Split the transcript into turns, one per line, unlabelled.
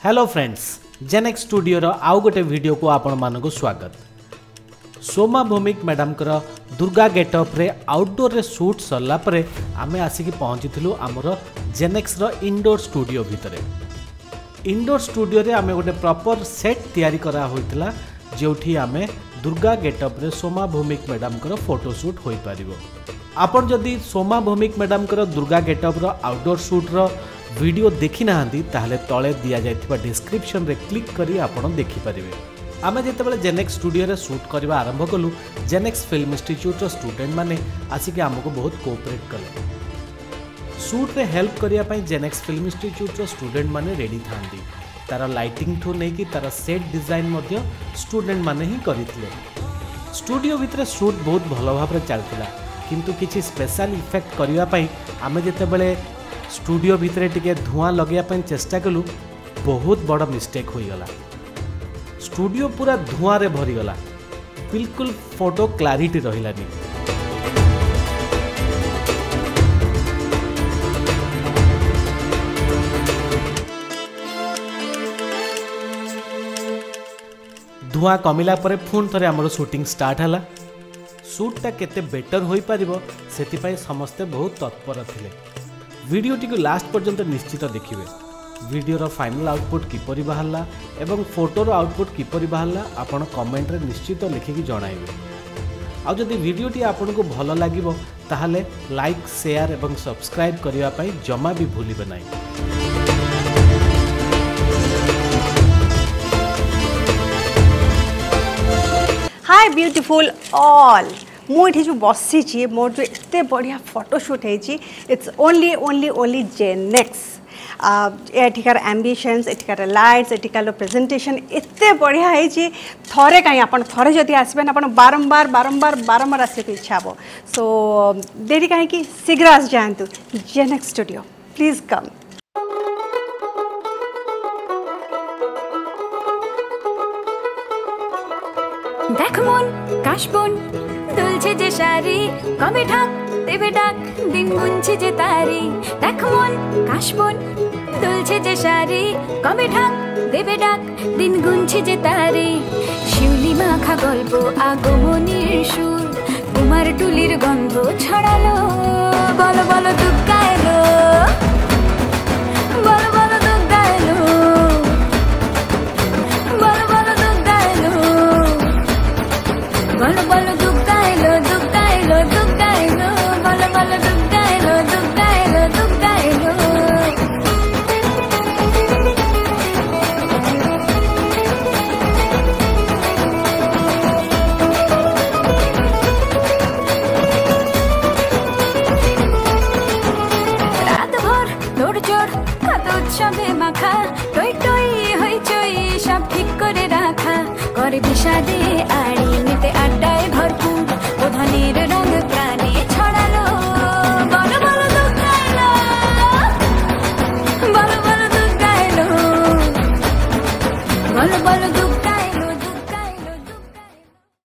Hello friends, Genex studio रो आउ गोटे वीडियो को आपण मानक स्वागत। सोमा भौमिक मैडम कर दुर्गा गेटअप रे आउटडोर रे शूट सरला परे आमे आसिकी पहुंचीथिलु आमर जेनेक्स रो इंडोर स्टूडियो भितरे। इंडोर स्टूडियो रे आमे गोटे प्रॉपर सेट तैयारी करा होइतला जोठी आमे दुर्गा गेटअप रे सोमा भौमिक मैडम कर फोटोशूट होई पारिबो। आपण जदि सोमा भौमिक मैडम कर दुर्गा गेटअप रो आउटडोर शूट रो वीडियो देखी नाहांती ताहले तळे दिया जायथिबा डिस्क्रिप्शन रे क्लिक करी आपण देखि परिबे। आमे जेतेबेले जेनेक्स स्टूडियो रे शूट करबा आरंभ कलु, जेनेक्स फिल्म इंस्टीट्यूट रो स्टूडेंट माने आसिके हमको बहुत कोऑपरेट कले। शूट रे हेल्प करिया पई जेनेक्स फिल्म इंस्टीट्यूट रो स्टूडेंट माने रेडी थांती। तार लाइटिंग ठू नै कि तार सेट डिजाइन मध्य स्टूडेंट माने ही करिथिले। स्टूडियो भितरे शूट बहुत भलो भाबरे चलतिला, किंतु किछि स्पेशल इफेक्ट करिया पई आमे जेतेबेले स्टूडियो भितरे टिके धुआं लगे चेष्टा कलु, बहुत बड़ मिस्टेक हो गला। स्टूडियो पूरा धुआं रे भरी गला, बिल्कुल फोटो क्लारिटी रहिलानी। धुआं कमिला परे पुन थरे हमर शूटिंग स्टार्ट हला। शूटटा केते बेटर होई परिबो सेति पई समस्ते बहुत तत्पर थिले। वीडियोटी को लास्ट पर्यंत निश्चित देखिए। वीडियोर फाइनल आउटपुट किपरि बाहरला एवं फोटोर आउटपुट किपरि बाहरला आपण कमेंट रे निश्चित लिखिकी जणाइबे। आ जदि वीडियोटी आपनको भलो लागिबो ताहाले लाइक, शेयर एवं सब्सक्राइब करिवा पई जमा भी भूलिबे नाही।
हाय ब्यूटीफुल ऑल, मुझे जो बसी मोर जो इतने बढ़िया फोटोशूट है, इट्स ओनली जेनेक्स। एठिकार एम्बिशंस, एठिकार लाइट्स, एठिकार प्रेजेंटेशन एते बढ़िया है। थरे कहीं आप थरे जदि आसबे ना बारंबार आसे इच्छा हे। सो देरी कहीं शीघ्र आस जातु जेनेक्स स्टूडियो, प्लीज कम।
देख मन काशबन दुलছে যে শাড়ি, কবে ঢাক দেবে ডাক দিন গুনছে যে তারি। দেখ মন কাশবন দুলছে যে শাড়ি, কবে ঢাক দেবে ডাক দিন গুনছে যে তারি। শিউলি মাখা গল্প আগমনীর সুর, তোমার টুলির গন্ধ ছড়ালো। বলো বলো দুগ্গা এলো, বলো বলো দুগ্গা এলো, বলো বলো দুগ্গা এলো, বলো বলো দুগ্গা এলো, দুগ্গা এলো, দুগ্গা এলো, বলো বলো দুগ্গা এলো, দুগ্গা এলো, দুগ্গা এলো। রাত ভর দৌড়ঝড় কত উৎসবে মাখা, টই টই হইচই সব ঠিক করে রাখা। করে বিষাদে আড়ি নিতে আড্ডায় ভর